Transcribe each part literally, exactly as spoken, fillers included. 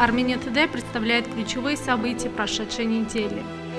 Armenia Today представляет ключевые события прошедшей недели.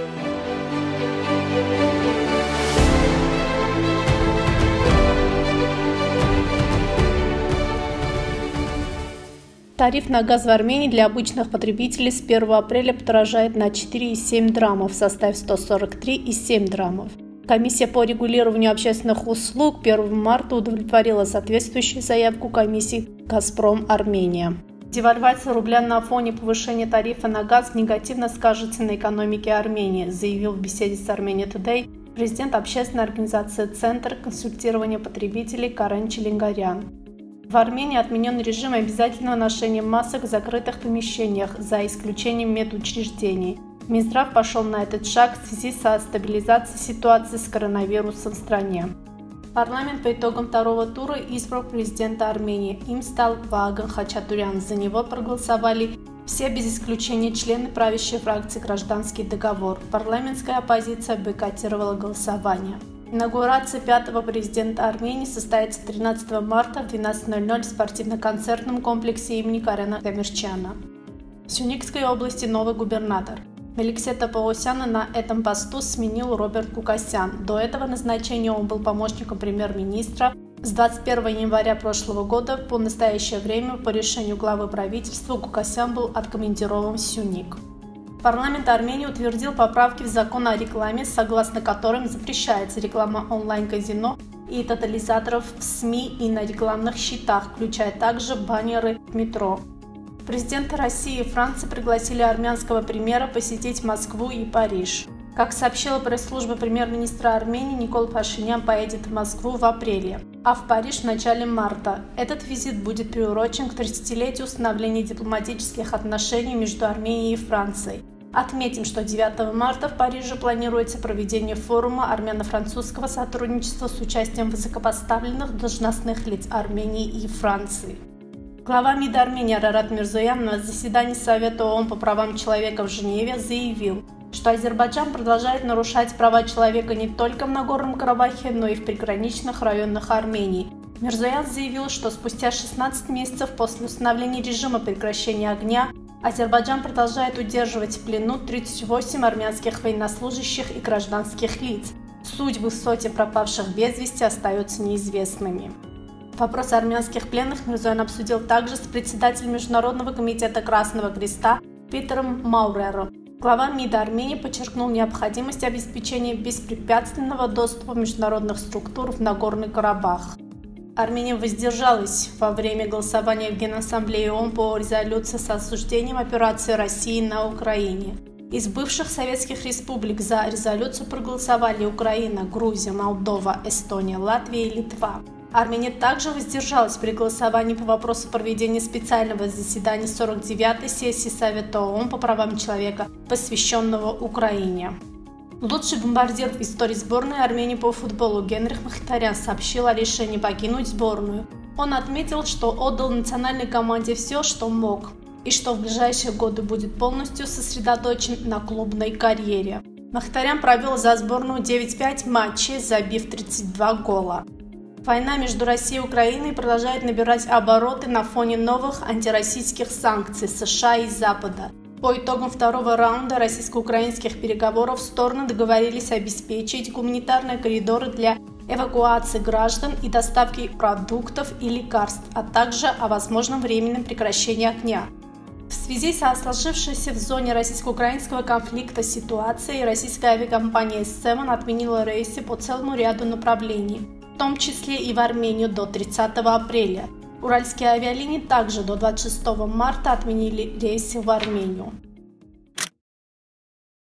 Тариф на газ в Армении для обычных потребителей с первого апреля подорожает на четыре и семь драмов, составив сто сорок три и семь драмов. Комиссия по регулированию общественных услуг первого марта удовлетворила соответствующую заявку комиссии «Газпром Армения». Девальвация рубля на фоне повышения тарифа на газ негативно скажется на экономике Армении, заявил в беседе с Armenia Today президент общественной организации «Центр консультирования потребителей» Карен Челенгарян. В Армении отменен режим обязательного ношения масок в закрытых помещениях, за исключением медучреждений. Минздрав пошел на этот шаг в связи со стабилизацией ситуации с коронавирусом в стране. Парламент по итогам второго тура избрал президента Армении. Им стал Вааган Хачатурян. За него проголосовали все без исключения члены правящей фракции «Гражданский договор». Парламентская оппозиция бойкотировала голосование. Инаугурация пятого президента Армении состоится тринадцатого марта в двенадцать ноль ноль в спортивно-концертном комплексе имени Карена Гамирчяна. В Сюникской области новый губернатор. Меликсета Паусяна на этом посту сменил Роберт Гукасян. До этого назначения он был помощником премьер-министра. С двадцать первого января прошлого года по настоящее время по решению главы правительства Гукасян был откомандирован в Сюник. Парламент Армении утвердил поправки в закон о рекламе, согласно которым запрещается реклама онлайн-казино и тотализаторов в СМИ и на рекламных щитах, включая также баннеры в метро. Президенты России и Франции пригласили армянского премьера посетить Москву и Париж. Как сообщила пресс-служба премьер-министра Армении, Никол Пашинян поедет в Москву в апреле, а в Париж в начале марта. Этот визит будет приурочен к тридцатилетию установления дипломатических отношений между Арменией и Францией. Отметим, что девятого марта в Париже планируется проведение форума армяно-французского сотрудничества с участием высокопоставленных должностных лиц Армении и Франции. Глава МИД Армении Арарат Мирзоян на заседании Совета ООН по правам человека в Женеве заявил, что Азербайджан продолжает нарушать права человека не только в Нагорном Карабахе, но и в приграничных районах Армении. Мирзоян заявил, что спустя шестнадцать месяцев после установления режима прекращения огня Азербайджан продолжает удерживать в плену тридцать восемь армянских военнослужащих и гражданских лиц. Судьбы сотен пропавших без вести остаются неизвестными. Вопрос армянских пленных Мирзоян обсудил также с председателем Международного комитета Красного Креста Питером Маурером. Глава МИД Армении подчеркнул необходимость обеспечения беспрепятственного доступа международных структур в Нагорный Карабах. Армения воздержалась во время голосования в Генассамблее ООН по резолюции с осуждением операции России на Украине. Из бывших советских республик за резолюцию проголосовали Украина, Грузия, Молдова, Эстония, Латвия и Литва. Армения также воздержалась при голосовании по вопросу проведения специального заседания сорок девятой сессии Совета ООН по правам человека, посвященного Украине. Лучший бомбардир в истории сборной Армении по футболу Генрих Мхитарян сообщил о решении покинуть сборную. Он отметил, что отдал национальной команде все, что мог, и что в ближайшие годы будет полностью сосредоточен на клубной карьере. Мхитарян провел за сборную девять пять матчей, забив тридцать два гола. Война между Россией и Украиной продолжает набирать обороты на фоне новых антироссийских санкций США и Запада. По итогам второго раунда российско-украинских переговоров стороны договорились обеспечить гуманитарные коридоры для эвакуации граждан и доставки продуктов и лекарств, а также о возможном временном прекращении огня. В связи со сложившейся в зоне российско-украинского конфликта ситуацией, российская авиакомпания «Севен» отменила рейсы по целому ряду направлений, в том числе и в Армению до тридцатого апреля. Уральские авиалинии также до двадцать шестого марта отменили рейсы в Армению.